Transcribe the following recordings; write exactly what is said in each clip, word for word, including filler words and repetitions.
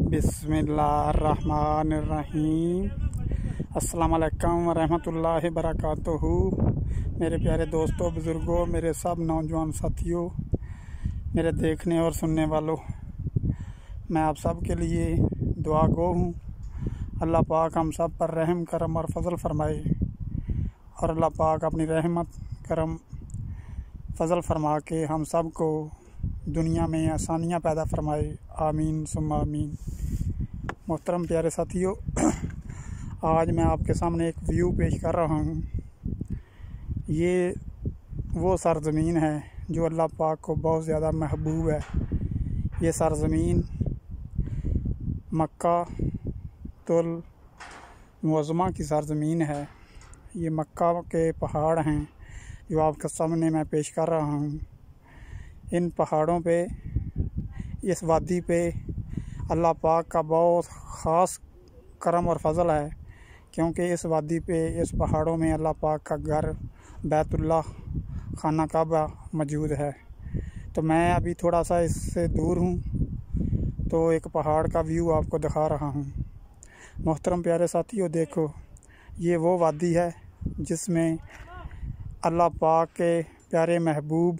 बिस्मिल्लाहिर्रहमानिर्रहीम। अस्सलाम वालेकुम वरहमतुल्लाहि बरकातुहू। मेरे प्यारे दोस्तों, बुज़ुर्गों, मेरे सब नौजवान साथियों, मेरे देखने और सुनने वालों, मैं आप सब के लिए दुआ गो हूँ। अल्लाह पाक हम सब पर रहम करम और फजल फरमाए और अल्लाह पाक अपनी रहमत करम फजल फरमा के हम सब को दुनिया में आसानियाँ पैदा फरमाए। आमीन सुम्मा आमीन। मोहतरम प्यारे साथियों, आज मैं आपके सामने एक व्यू पेश कर रहा हूँ। ये वो सरज़मीन है जो अल्लाह पाक को बहुत ज़्यादा महबूब है। ये सरज़मीन मक्का तुल मुअज़्ज़मा की सरज़मीन है। ये मक्का के पहाड़ हैं जो आपके सामने मैं पेश कर रहा हूँ। इन पहाड़ों पे, इस वादी पे अल्लाह पाक का बहुत ख़ास करम और फजल है, क्योंकि इस वादी पे, इस पहाड़ों में अल्लाह पाक का घर बैतुल्लाह खाना काबा मौजूद है। तो मैं अभी थोड़ा सा इससे दूर हूँ, तो एक पहाड़ का व्यू आपको दिखा रहा हूँ। मोहतरम प्यारे साथियों, देखो, ये वो वादी है जिसमें अल्लाह पाक के प्यारे महबूब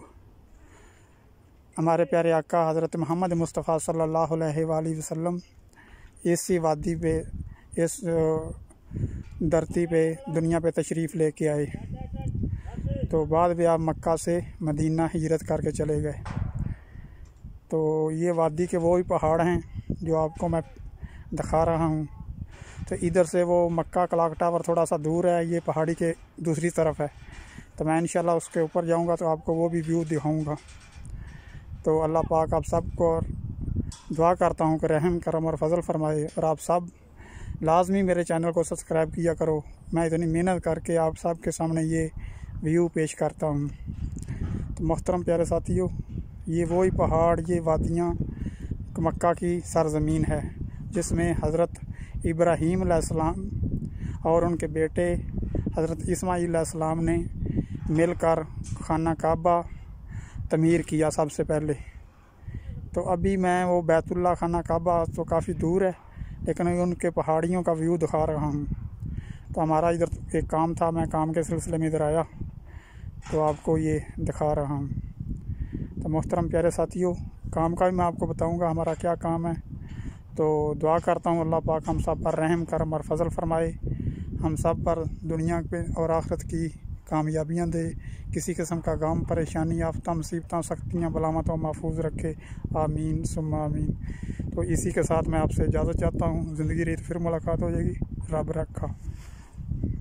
हमारे प्यारे आका हज़रत मोहम्मद मुस्तफ़ा सल्लल्लाहु अलैहि वसल्लम इसी वादी पे, इस धरती पे, दुनिया पे तशरीफ़ लेके आए। तो बाद में आप मक्का से मदीना हिजरत करके चले गए। तो ये वादी के वो ही पहाड़ हैं जो आपको मैं दिखा रहा हूँ। तो इधर से वो मक्का क्लॉक टावर थोड़ा सा दूर है, ये पहाड़ी के दूसरी तरफ है। तो मैं इंशाल्लाह उसके ऊपर जाऊँगा तो आपको वो भी व्यू दिखाऊँगा। तो अल्लाह पाक आप सब को दुआ करता हूँ कि रहम करम और फजल फरमाए, और आप सब लाजमी मेरे चैनल को सब्सक्राइब किया करो। मैं इतनी मेहनत करके आप सब के सामने ये व्यू पेश करता हूँ। तो मोहतरम प्यारे साथियों, ये वही पहाड़, ये वादियाँ मक्का की सरज़मीन है जिसमें हज़रत इब्राहीम अलैहिस्सलाम और उनके बेटे हज़रत इस्माईल अलैहिस्सलाम ने मिलकर खाना काबा तमीर किया सबसे पहले। तो अभी मैं वो बैतुल्लाह खाना काबा तो काफ़ी दूर है, लेकिन उनके पहाड़ियों का व्यू दिखा रहा हूँ। तो हमारा इधर एक काम था, मैं काम के सिलसिले में इधर आया तो आपको ये दिखा रहा हूँ। तो मोहतरम प्यारे साथियों, काम का भी मैं आपको बताऊँगा हमारा क्या काम है। तो दुआ करता हूँ अल्लाह पाक हम सब पर रहम करम और फजल फरमाए, हम सब पर दुनिया पे और आखिरत की कामयाबियाँ दे, किसी किस्म का गम, परेशानी, आफता, मुसीबतों, सख्तियाँ, बलामतों महफूज रखे। आमीन सुम्मा आमीन। तो इसी के साथ मैं आपसे इजाज़त चाहता हूँ। ज़िंदगी रीत फिर मुलाकात हो जाएगी। रब रखा।